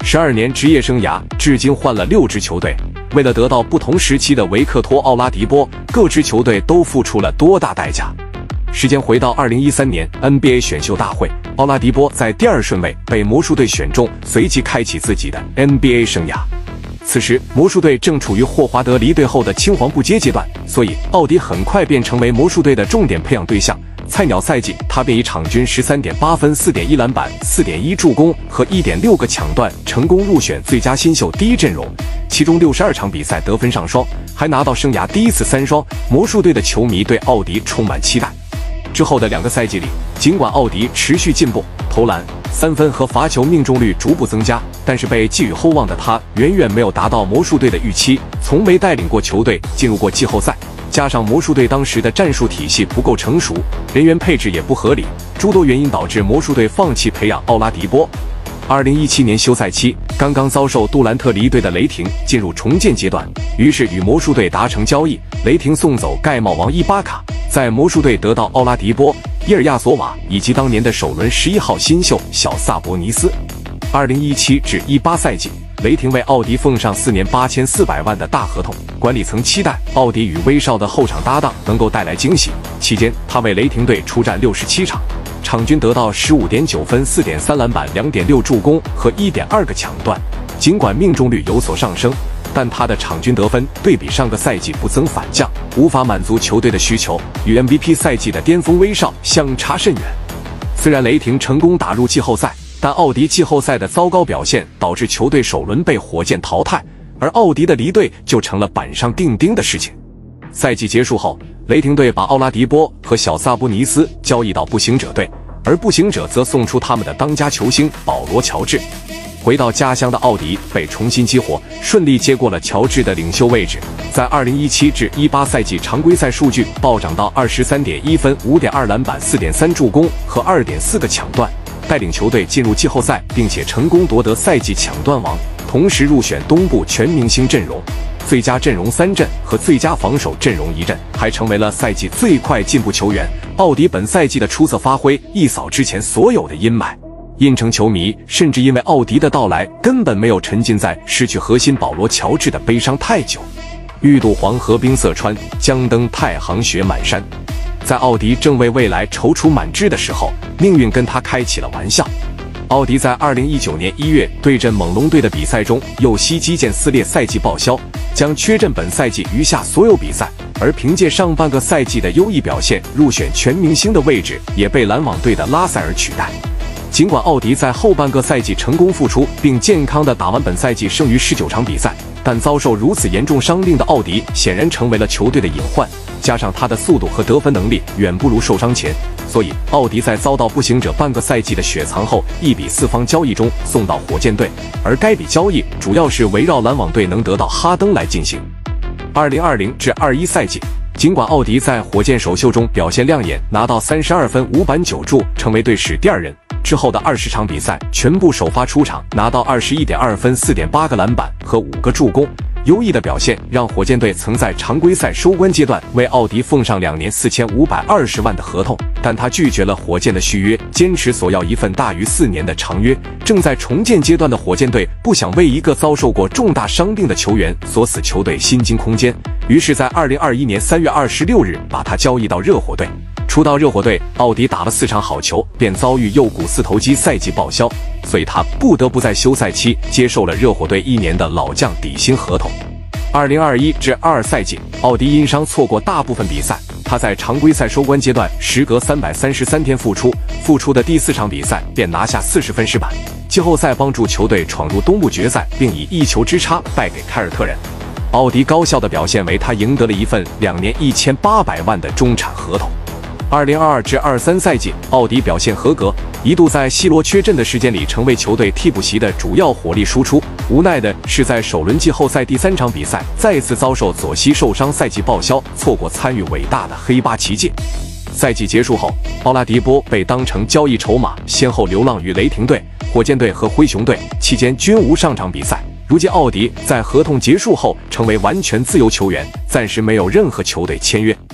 12年职业生涯，至今换了6支球队。为了得到不同时期的维克托·奥拉迪波，各支球队都付出了多大代价？时间回到2013年 NBA 选秀大会，奥拉迪波在第2顺位被魔术队选中，随即开启自己的 NBA 生涯。此时，魔术队正处于霍华德离队后的青黄不接阶段，所以奥迪很快便成为魔术队的重点培养对象。菜鸟赛季，他便以场均13.8分、4.1篮板、4.1助攻和1.6个抢断，成功入选最佳新秀第一阵容。其中62场比赛得分上双，还拿到生涯第1次3双。魔术队的球迷对奥迪充满期待。之后的2个赛季里，尽管奥迪持续进步，投篮、3分和罚球命中率逐步增加，但是被寄予厚望的他远远没有达到魔术队的预期，从没带领过球队进入过季后赛。加上魔术队当时的战术体系不够成熟，人员配置也不合理，诸多原因导致魔术队放弃培养奥拉迪波。2017年休赛期，刚刚遭受杜兰特离队的雷霆进入重建阶段，于是与魔术队达成交易，雷霆送走盖帽王伊巴卡，在魔术队得到奥拉迪波、伊尔亚索瓦以及当年的首轮11号新秀小萨博尼斯。2017至18赛季，雷霆为奥迪奉上4年8400万的大合同，管理层期待奥迪与威少的后场搭档能够带来惊喜。期间，他为雷霆队出战67场，场均得到15.9分、4.3篮板、2.6助攻和1.2个抢断。尽管命中率有所上升，但他的场均得分对比上个赛季不增反降，无法满足球队的需求，与 MVP 赛季的巅峰威少相差甚远。虽然雷霆成功打入季后赛，但奥迪季后赛的糟糕表现导致球队首轮被火箭淘汰，而奥迪的离队就成了板上钉钉的事情。赛季结束后，雷霆队把奥拉迪波和小萨博尼斯交易到步行者队，而步行者则送出他们的当家球星保罗·乔治。回到家乡的奥迪被重新激活，顺利接过了乔治的领袖位置。在2017至18赛季常规赛数据暴涨到23.1分、5.2篮板、4.3助攻和2.4个抢断，带领球队进入季后赛，并且成功夺得赛季抢断王，同时入选东部全明星阵容、最佳阵容3阵和最佳防守阵容1阵，还成为了赛季最快进步球员。奥迪本赛季的出色发挥一扫之前所有的阴霾，印城球迷甚至因为奥迪的到来根本没有沉浸在失去核心保罗·乔治的悲伤太久。欲渡黄河冰塞川，将登太行雪满山。在奥迪正为未来踌躇满志的时候，命运跟他开起了玩笑。奥迪在2019年1月对阵猛龙队的比赛中，右膝肌腱撕裂，赛季报销，将缺阵本赛季余下所有比赛。而凭借上半个赛季的优异表现，入选全明星的位置也被篮网队的拉塞尔取代。尽管奥迪在后半个赛季成功复出，并健康地打完本赛季剩余19场比赛，但遭受如此严重伤病的奥迪显然成为了球队的隐患。加上他的速度和得分能力远不如受伤前，所以奥迪在遭到步行者半个赛季的雪藏后，1比4方交易中送到火箭队，而该笔交易主要是围绕篮网队能得到哈登来进行。2020至21赛季，尽管奥迪在火箭首秀中表现亮眼，拿到32分、5板9助，成为队史第2人。之后的20场比赛全部首发出场，拿到21.2分、4.8个篮板和5个助攻。优异的表现让火箭队曾在常规赛收官阶段为奥迪奉上2年4520万的合同，但他拒绝了火箭的续约，坚持索要一份大于4年的长约。正在重建阶段的火箭队不想为一个遭受过重大伤病的球员锁死球队薪金空间，于是在2021年3月26日把他交易到热火队。初到热火队，奥迪打了4场好球，便遭遇右股四头肌赛季报销，所以他不得不在休赛期接受了热火队1年的老将底薪合同。2021至22赛季，奥迪因伤错过大部分比赛，他在常规赛收官阶段时隔333天复出的第4场比赛便拿下40分10板，季后赛帮助球队闯入东部决赛，并以1球之差败给凯尔特人。奥迪高效的表现为他赢得了一份2年1800万的中产合同。2022至23赛季，奥迪表现合格，一度在西罗缺阵的时间里成为球队替补席的主要火力输出。无奈的是，在首轮季后赛第3场比赛再次遭受左膝受伤，赛季报销，错过参与伟大的黑八奇迹。赛季结束后，奥拉迪波被当成交易筹码，先后流浪于雷霆队、火箭队和灰熊队，期间均无上场比赛。如今奥迪在合同结束后成为完全自由球员，暂时没有任何球队签约。